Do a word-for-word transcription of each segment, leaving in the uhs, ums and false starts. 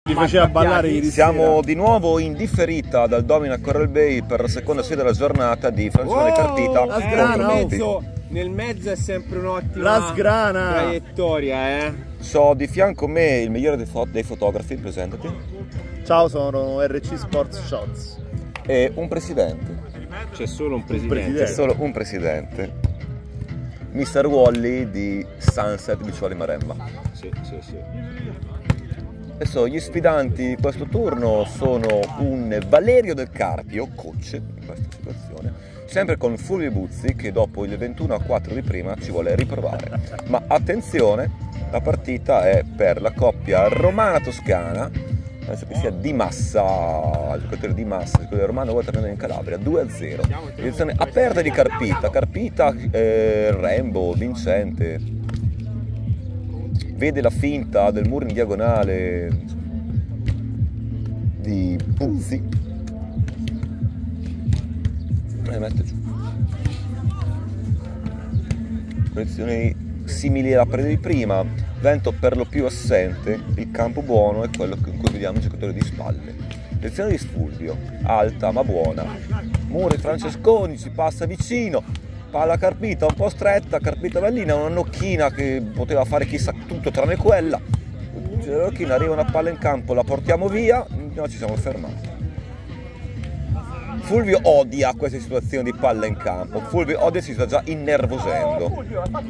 Ti faceva ballare ieri sera. Siamo di nuovo in differita dal Domina Coral Bay per la seconda sfida della giornata di Francesco Carpita. La sgrana, nel mezzo, nel mezzo è sempre un'ottima La sgrana. traiettoria, eh. So di fianco a me il migliore dei, fo dei fotografi, presentati. Ciao, sono R C Sports Shots. E un presidente. C'è solo un Un presidente. presidente. C'è solo un presidente. mister Wally di Sunset Beach Valley Maremma. Sì, sì, sì. Adesso gli sfidanti di questo turno sono un Valerio Del Carpio, coach in questa situazione, sempre con Fulvio Buzzi che dopo il ventuno a quattro di prima ci vuole riprovare. Ma attenzione, la partita è per la coppia romana-toscana, penso che sia Di Massa, il giocatore Di Massa, il giocatore romano vuole tornare in Calabria, due a zero. Edizione aperta di Carpita, Carpita, eh, Rambo, vincente. Vede la finta del muro in diagonale di Buzzi e mette giù. Condizioni simili alla partita di prima, vento per lo più assente, il campo buono è quello in cui vediamo il giocatore di spalle. Lezione di Fulvio, alta ma buona, Muri Francesconi ci passa vicino. Palla Carpita un po' stretta, Carpita Bellina, una nocchina che poteva fare chissà tutto tranne quella. La nocchina, arriva una palla in campo, la portiamo via, no, ci siamo fermati. Fulvio odia queste situazioni di palla in campo, Fulvio odia, si sta già innervosendo.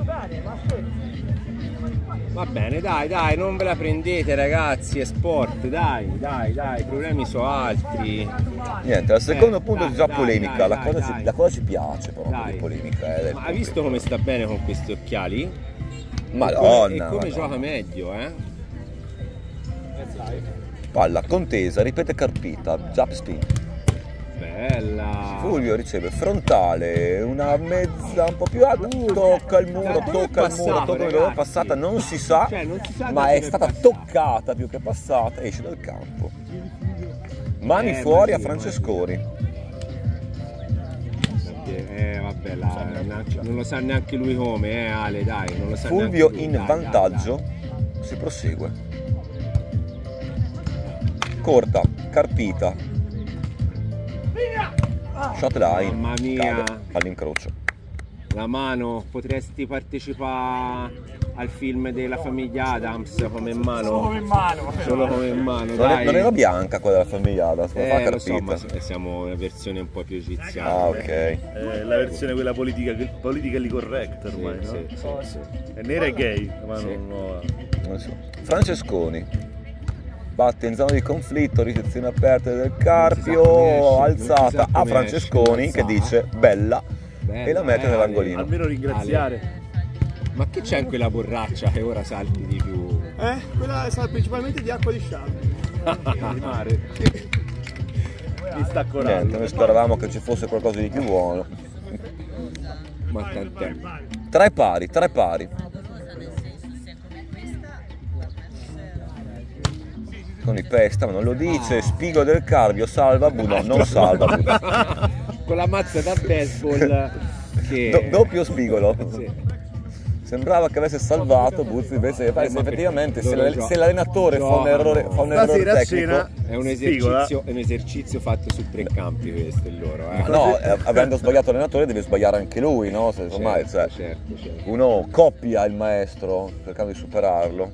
Va bene, dai, dai, non ve la prendete ragazzi, è sport, dai, dai, dai, i problemi sono altri. Niente, al secondo Eh, punto dai, già dai, polemica, dai, la, dai, cosa dai. ci, la cosa ci piace però, un po' Dai. di polemica. Eh, del Ma hai visto come sta bene con questi occhiali? Madonna! E come Madonna. gioca meglio, eh? Palla contesa, ripete Carpita, jump spin. Bella! Fulvio riceve frontale, una mezza un po' più alta, tocca il muro, Cioè, dove è tocca il muro, passato, tocca il muro, ragazzi? è passata, non si sa, Cioè, non si sa ma dove è è stata passata. toccata più che passata, esce dal campo. Mani Eh, fuori ma a sì, Francesconi. Eh vabbè, la, non lo sa neanche lui come, eh Ale, dai, non lo sa Fulvio neanche lui, in dai, vantaggio, dai, si prosegue. Corta, Carpita. Shot line, Mamma mia. cade all'incrocio. dai. La mano, potresti partecipare al film della famiglia Adams come mano. Solo come mano. Solo come mano, Non, dai. è, non era bianca quella della famiglia Adams, ma fa Eh, lo so, Carpita. ma s- siamo una versione un po' più egiziana. Ah, ok. Eh, la versione quella politica, politically correct ormai, Sì, no? sì, sì, sì. È nera e gay, ma Sì. non nuova. Non so. Francesconi batte in zona di conflitto, ricezione aperta del Carpio, Non si sa come esce, non si sa alzata a come Francesconi esce, che alzata. dice bella, Bella, e la mette eh, nell'angolino. Almeno ringraziare. Ma che c'è in quella borraccia che ora salti di più? Eh, quella sa principalmente di acqua di sciame. Di mare. Mi sta Niente, corando. noi speravamo che ci fosse qualcosa di più buono. Ma tant'è. Tre pari, tre pari. Con i pesta, ma non lo dice, Spigo del Carpio, salva Bu, no, non salva Bu. Con la mazza da baseball che... Do- doppio spigolo. Sì. Sembrava che avesse salvato Buzzi, invece Eh, ma effettivamente se, loro l'all- gio- se l'allenatore fa un giocano. errore, fa un errore Stasera a tecnico, cena È un spigola. esercizio, è un esercizio fatto su tre campi questo il loro, eh. ma no, eh, avendo sbagliato l'allenatore deve sbagliare anche lui, no? Se, ormai, certo, cioè, certo, certo. uno coppia il maestro cercando di superarlo.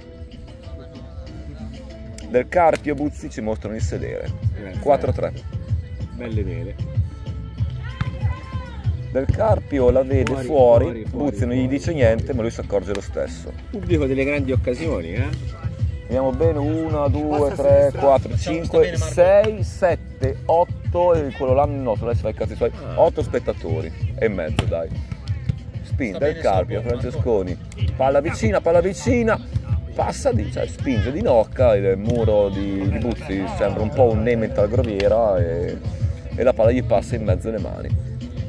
Del Carpio e Buzzi ci mostrano il sedere. Eh, quattro a tre. Belle mele. Del Carpio la vede Fuori, fuori, fuori, fuori, Buzzi non gli fuori. dice niente, ma lui si accorge lo stesso. Pubblico delle grandi occasioni, eh. Vediamo bene, uno, due, tre, quattro, cinque, sei, sette, otto e quello là no, adesso fa i cazzi suoi, otto spettatori e mezzo, dai. Spin del Carpio, Francesconi, palla vicina, palla vicina, passa di, cioè spinge di nocca, il muro di, di Buzzi sembra un po' un Nemetal Groviera e, e la palla gli passa in mezzo alle mani.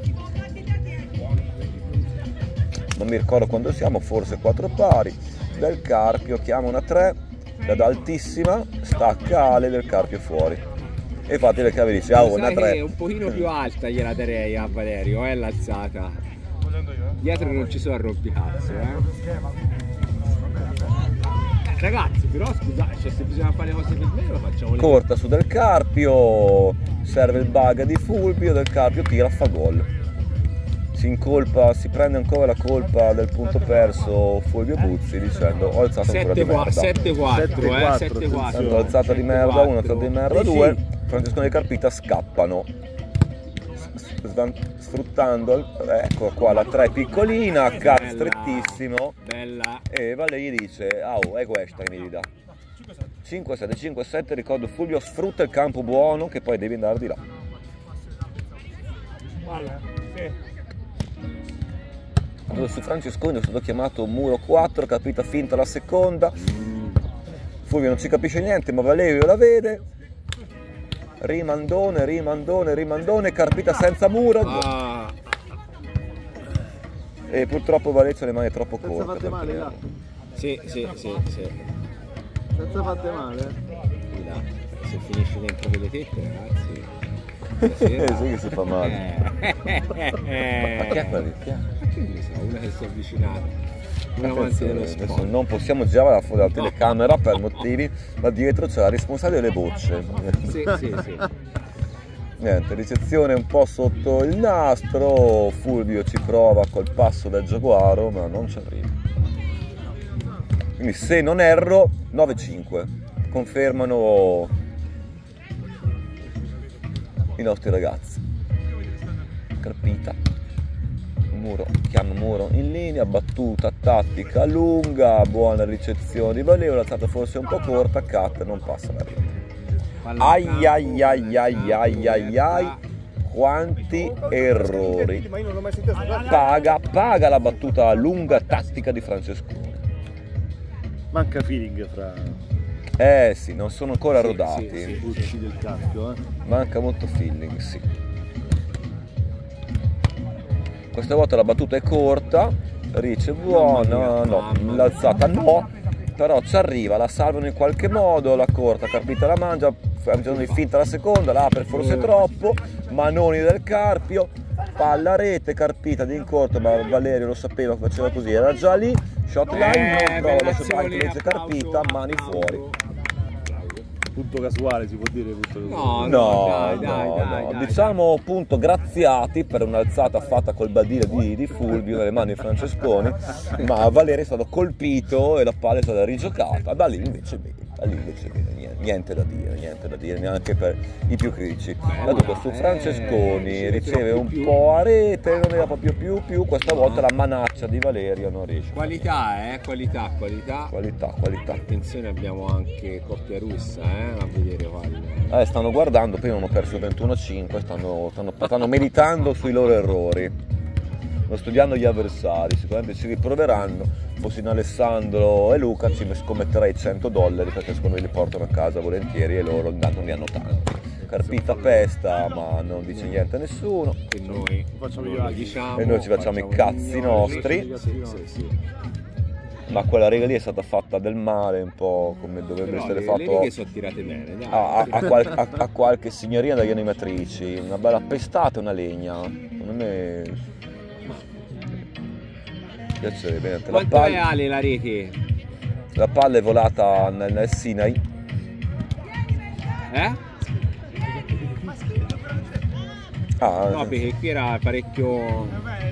Non mi ricordo quando siamo, forse quattro pari. Del Carpio chiama una tre, la dà altissima, stacca Ale, Del Carpio fuori. E infatti Del Carpio dice, ah, Sai una che tre. un pochino più alta gliela darei a Valerio, è l'alzata. Dietro non ci sono rompicazzo, eh. Ragazzi, però scusate, cioè, se bisogna fare cose per me lo faccio corta su Del Carpio, serve il bug di Fulvio, Del Carpio tira, fa gol. Si incolpa, si prende ancora la colpa del punto perso Fulvio Buzzi dicendo ho alzato ancora di merda. sette quattro, eh, sette quattro. Tanto alzata di merda uno, alzata di merda due, Francescone e Carpita scappano. Sfruttando, ecco qua la tre piccolina, cut strettissimo, bella. E Valeri dice, ah oh, è questa che mi dà. cinque sette, cinque sette, ricordo Fulvio sfrutta il campo buono che poi devi andare di là. Guarda, sì. Allora, su Francesconi è stato chiamato muro quattro, Carpita finta la seconda, Fulvio non ci capisce niente ma Valerio la vede. Rimandone, rimandone, rimandone, Carpita senza muro. Ah. E purtroppo Valerio ha le mani troppo Senza corte. fatte male, là. Sì, sì, sì, sì. Senza fatte male. Sì, là. Se finisce dentro quelle tette, ragazzi. Eh, sì che si fa male. Eh. Ma che è quello? Che è? Che ne so, una che si è avvicinata. Un amante Attenzione, dello adesso sport. non possiamo girare da fuori dalla telecamera per motivi, ma dietro c'è la responsabile delle bocce. Sì, sì, sì. Niente, ricezione un po' sotto il nastro, Fulvio ci prova col passo del Giaguaro, ma non ci arriva. Quindi se non erro, nove cinque. Confermano i nostri ragazzi. Carpita. Muro, chiama Muro in linea, battuta tattica lunga, buona ricezione di Valeo, l'alzata forse un po' corta, cut, non passa la rete. Ai ai ai ai ai ai ai, quanti errori. Ma io non l'ho mai sentito suonare. Paga, paga la battuta lunga tattica di Francesconi. Manca feeling fra Eh sì, non sono ancora Sì, rodati. sì, sì. i bucci del Carpio, eh. Manca molto feeling, sì. Questa volta la battuta è corta, Rice buona, no, l'alzata no, però ci arriva, la salvano in qualche modo, la corta, Carpita la mangia, facendo di finta la seconda, la apre forse troppo, Manoni del Carpio, palla a rete, Carpita di in corto, ma Valerio lo sapeva che faceva così, era già lì, shot line, non trova la sua legge Carpita, mani fuori. Punto casuale si può dire, punto No, casuale. No, dai, dai, no, dai, no. dai, Diciamo appunto graziati per un'alzata fatta col badile di, di Fulvio nelle mani di Francesconi, ma Valerio è stato colpito e la palla è stata rigiocata. Da lì invece bene, da lì invece bene, niente, niente da dire, niente da dire neanche per i più critici. Dunque su Francesconi eh, riceve un più. po' a rete, non era proprio più più, questa volta la manaccia di Valerio non riesce. Qualità, eh, qualità, qualità. Qualità, qualità. Attenzione, abbiamo anche coppia russa, eh, a vedere palle. Eh, stanno guardando, prima hanno perso ventuno a cinque, stanno, stanno, stanno meditando sui loro errori, stanno studiando gli avversari, sicuramente ci riproveranno. Fossi in Alessandro e Luca ci scommetterei cento dollari perché secondo me li portano a casa volentieri e loro intanto ne hanno tanti. Carpita pesta ma non dice niente a nessuno Che noi Facciamo non gli lo altri. diciamo, e noi ci facciamo i cazzi nostri. Sì, sì, sì. Ma quella riga lì è stata fatta del male, un po' come dovrebbe Però essere le, fatto le righe sono tirate bene, dai. a, a, a, qual- a- a qualche signoria dagli animatrici, una bella pestata e una legna. Non me piacerebbe niente. La Quanto è palla, Ale la rete? la palla è volata nel, nel Sinai. Eh? Ah, No, perché qui era parecchio...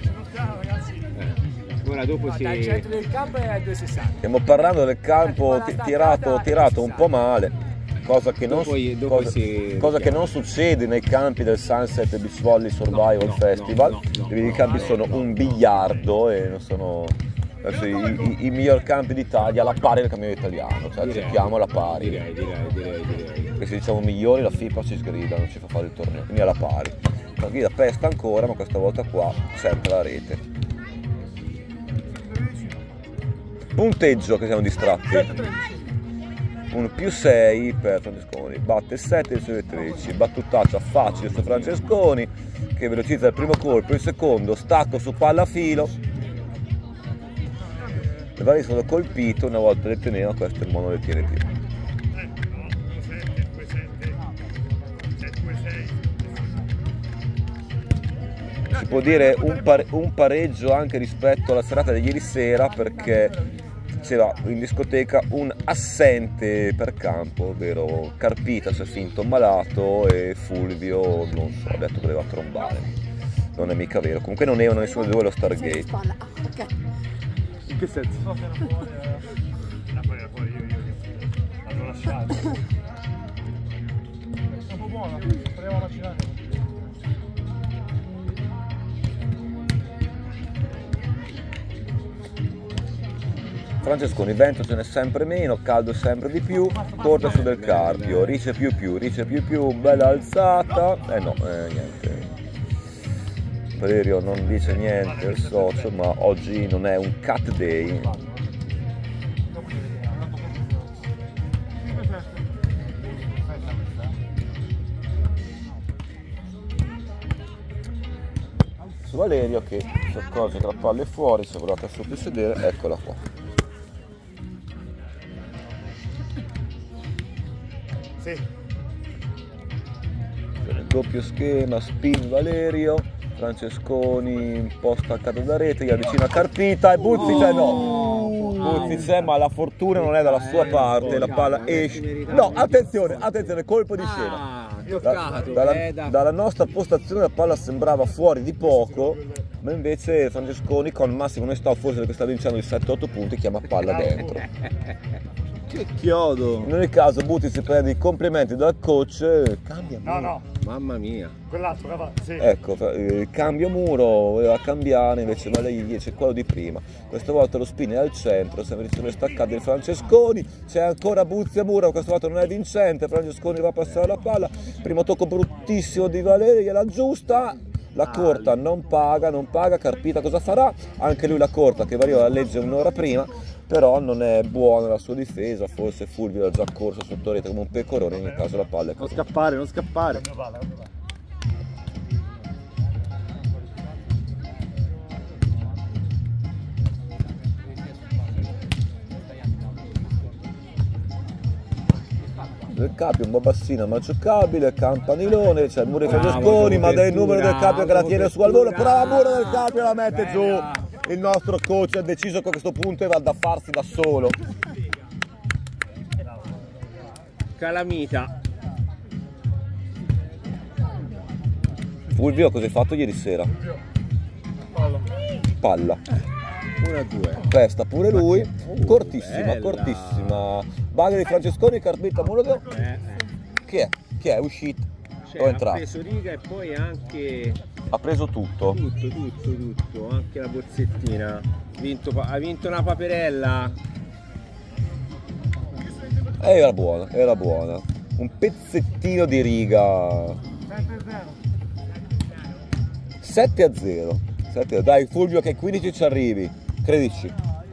Eh. Ora dopo si... Dal centro del campo è a due sessanta. stiamo parlando del campo ti- tirato, tirato un po' male, cosa che non, Dopo gli- dopo cosa, si cosa che richiama. non succede nei campi del Sunset Beach Volley Survival No, no, Festival. no, no, no. I campi sono un biliardo e non sono adesso i, i, i miglior campi d'Italia alla pari del campione italiano, cioè Direi. cerchiamo la pari. Direi, direi, direi, direi. Perché se diciamo migliori la FIFA ci sgrida, non ci fa fare il torneo, quindi alla pari. La grida pesta ancora, ma questa volta qua sempre la rete. Punteggio che siamo distratti. Un più sei per Francesconi, batte sette su tredici, battutaccia facile su Francesconi che velocizza il primo colpo, il secondo stacco su palla a filo. Le varie sono colpito, una volta le teneva, questo il modo le tiene più. Si può dire un, pare- un pareggio anche rispetto alla serata di ieri sera perché c'era in discoteca un assente per campo, ovvero Carpita si è finto malato e Fulvio, non so, ha detto che voleva trombare. Non è mica vero, comunque non erano nessuno di due allo Stargate. In che senso? No, era fuori, era fuori, era fuori, io, io, io. L'avevo lasciato. È un po' buono, proviamo a vaccinare. Francesconi, vento ce n'è sempre meno, caldo sempre di più, corta su Del Carpio, Rice più più, Rice più più, bella alzata, eh no, eh, niente. Valerio non dice niente il socio, ma oggi non è un cut day. Su Valerio che si accorge che la palla è fuori, se volete sotto sedere, eccola qua. Sì. Doppio schema, spin Valerio, Francesconi un po' staccato da rete, gli avvicina Carpita e Buzzi c'è no! Buzzi c'è ma la fortuna non è dalla sua parte, la palla esce. No, attenzione, attenzione, colpo di scena. Da, dalla, dalla nostra postazione la palla sembrava fuori di poco, ma invece Francesconi con massima onestà, forse perché sta vincendo i sette otto punti, chiama palla dentro. Che chiodo! In ogni caso Butti si prende i complimenti dal coach, cambia muro. No, no, Mamma mia. quell'altro, cava- sì. Ecco, eh, cambio muro, voleva cambiare, invece vale gli dice quello di prima. Questa volta lo spin è al centro, sempre sulle staccate di Francesconi, c'è ancora Buzzi a muro, questa volta non è vincente, Francesconi va a passare la palla, primo tocco bruttissimo di Valerio, gliela giusta. La corta non paga, non paga, Carpita cosa farà? Anche lui la corta che Valerio la legge un'ora prima, però non è buona la sua difesa, forse Fulvio ha già corso sotto rete come un pecorone, in ogni caso la palla è Non così. scappare, non scappare. Del Capio un po' bassina ma giocabile, campanilone, c'è il muro di Bravo, Francesconi, ma del copertura, numero del Capio che la tiene su al volo, copertura. bravo muro del Capio, la mette Bella. giù. Il nostro coach ha deciso che a questo punto va da farsi da solo. Calamita. Fulvio, cosa hai fatto ieri sera? Palla. uno a due. Resta pure lui, Uh, cortissima, bella. cortissima. Baglia di Francesconi, Carpita, muro di... Eh, eh. Chi è? Chi è? Uscito? Cioè, O è ha entrato? preso riga e poi anche Ha preso tutto. tutto, tutto, tutto, anche la borsettina. Vinto, pa- ha vinto una paperella. Eh, era buona, era buona. Un pezzettino di riga. sette a zero. sette a zero. Dai Fulvio che quindici ci arrivi, credici.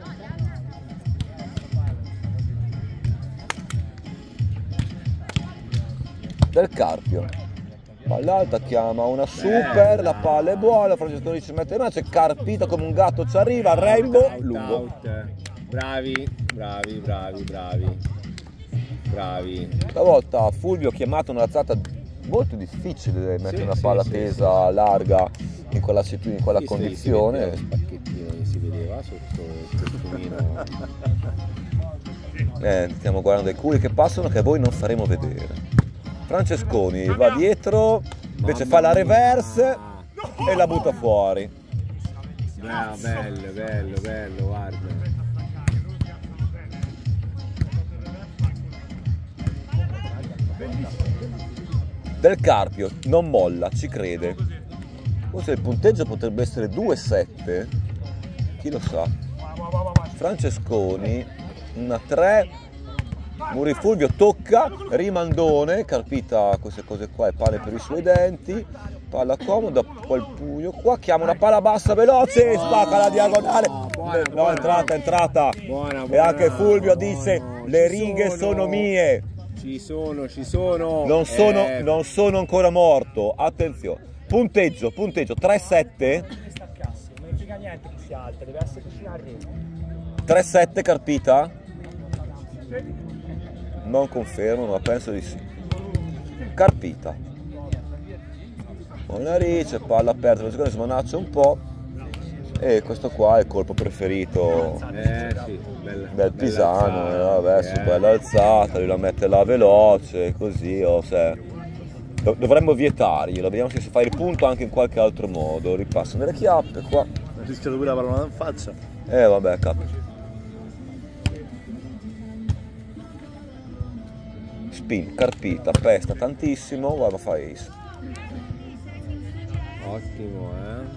Del Carpio. Palla alta, chiama una super, la palla è buona, Francesconi ci mette in mano, c'è Carpita come un gatto, ci arriva, Rainbow, Out, lungo. out. Bravi, bravi, bravi, bravi. Bravi. Stavolta Fulvio ha chiamato un'alzata molto difficile mettere Sì, una sì, palla sì, tesa larga in quella, situ- in quella Sì, sì, condizione. si vedeva lo spacchettino che si vedeva sotto il costumino. Eh, stiamo guardando i culi che passano che a voi non faremo vedere. Francesconi va dietro, invece fa la reverse e la butta fuori. Ah, bello, bello, bello, guarda. Del Carpio non molla, ci crede. Forse il punteggio potrebbe essere due sette, chi lo sa. Francesconi una tre, Muri Fulvio tocca, rimandone, Carpita queste cose qua e pane per i suoi denti, palla comoda, poi il pugno qua, chiama una palla bassa veloce, spacca la diagonale, buona, no buona. è entrata, è entrata, Buona, e buona. anche Fulvio dice le Ci righe sono. sono mie, Ci sono, ci sono. non sono, Eh, non sono ancora morto, attenzione, punteggio, punteggio tre sette, Staccasse, non mi frega niente che sia alta, deve essere vicino a rete. tre sette Carpita? Non confermo, ma penso di sì. Carpita. Buona Rice, palla aperta, la seconda smanaccia un po'. E questo qua è il colpo preferito Eh sì, bella, del bella Pisano, alzata, eh, vabbè, sì, su eh. bella alzata, lui la mette là veloce, così, o se... Dov- dovremmo vietarglielo, vediamo se si fa il punto anche in qualche altro modo, ripassano delle chiappe qua, Ha rischiato pure la pallona in faccia. e vabbè, capo. Spin, carpita, pesta tantissimo, guarda, fa ace. Ottimo, eh.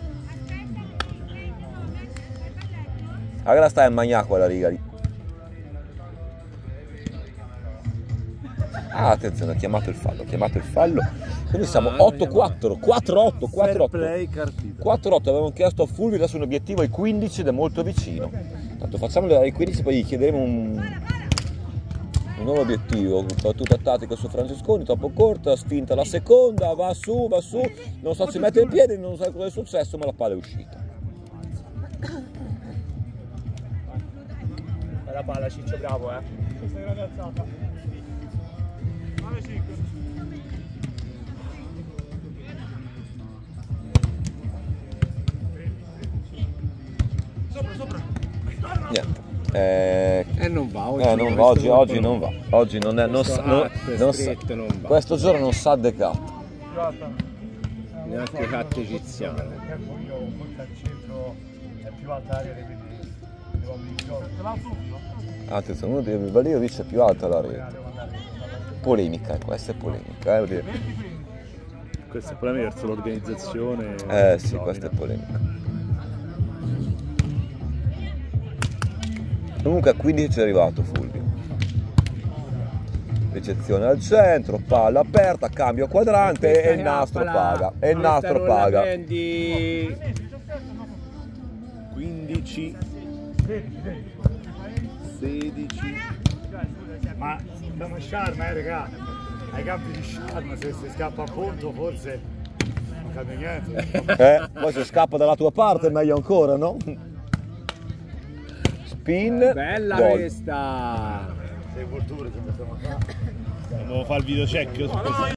Allora stai a mangiare quella riga lì. Ah, attenzione, ha chiamato il fallo, ha chiamato il fallo. Quindi siamo Ah, otto quattro, quattro otto, quattro Fair otto. play, carpita. quattro otto, avevamo chiesto a Fulvio, adesso un obiettivo ai quindici ed è molto vicino. Tanto facciamolo ai quindici, poi gli chiederemo un, un nuovo obiettivo. Battuta tattica su Francesconi, troppo corta, spinta la seconda, va su, va su. Non so, ci mette il piede, non so cosa è successo, ma la palla è uscita. Bella palla, Ciccio, bravo, eh. Questa è grande alzata. nove cinque. Sopra, sopra. Niente. Eh, E non va oggi. eh, non va, questo oggi, colpo oggi non va. Oggi non è. Non Questo sa, non- hard non sa- stretto non va. questo giorno non sa de cat. Più alta. Neanche catte egiziane. Nel tempo io forse al centro è più alta l'area dei quindi devo aprire il gioco. Te l'alzo subito? Attenzione, uno dei Valerovic è più alta la rete. Polemica, eh, questa è polemica. Eh, Questo è il problema verso l'organizzazione. eh sì, questa è polemica. Comunque a quindici ci è arrivato Fulvio. Ricezione al centro, palla aperta, cambio quadrante e il nastro paga. E il nastro paga. Prendi... quindici, sedici. Ma da una sciarma, eh, raga. Ai campi di sciarma, se si scappa a punto, forse non cambia niente. Eh, poi se scappa dalla tua parte è meglio ancora, no? Spin, Bella gol. questa! Sei culture, se possiamo fare. Devo fare il video check su questo.